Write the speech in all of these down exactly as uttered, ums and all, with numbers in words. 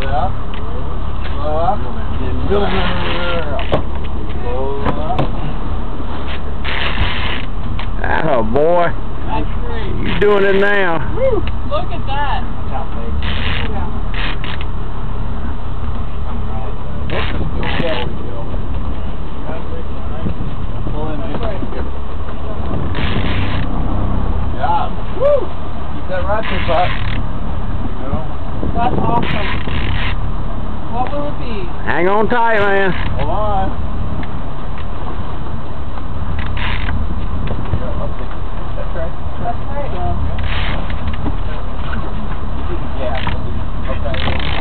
up. Slow up. Slow up. Oh boy. That's great. You doing it now. Woo! Look at that. Yeah. Woo! Keep that right there, Buck. That's awesome. What will it be? Hang on tight, man. Hold on. That's right. That's right. Yeah. Okay.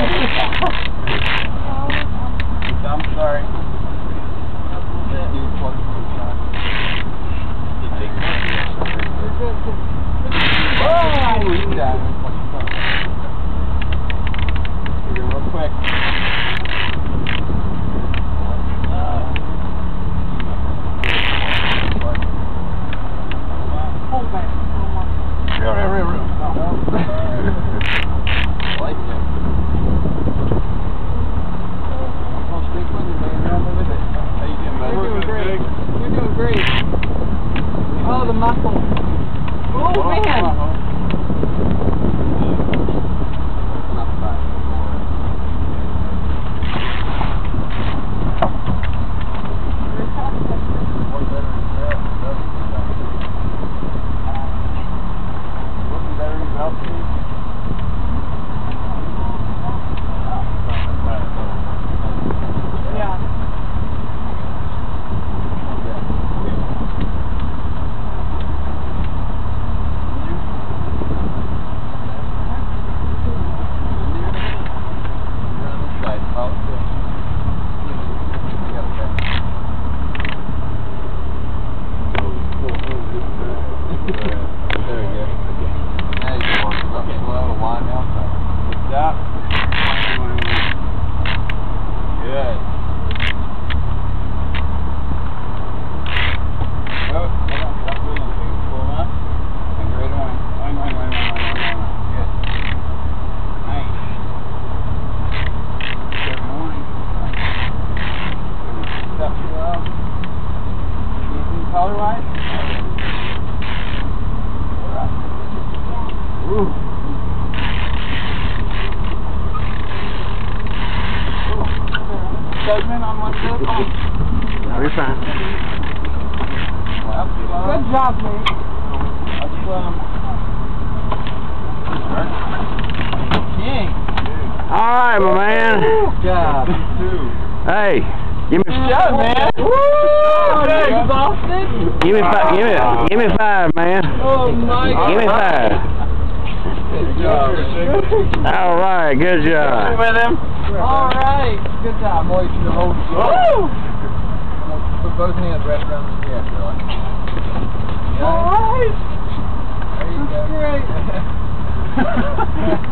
I'm sorry. Oh, you got it. You're real quick. Hold back. Real, real, real, real. I like that. Well, stick with it, man. Run with it. How you doing, man? You're doing great. You're doing great. Oh, the muscle. Oh, man. Judgment on what's good. No, you're fine. Good job, mate. That's, um, King. All right, my man. Good job. Hey, give me. Good job, man. Woo! Are you exhausted? Give me five. Give me. Give me five, man. Oh my God. Give me five. Good job. All right, good job. With him. All right. Good job. I'm waiting to hold you. Woo! Put both hands right around the chest, really. All right. There you That's go. great.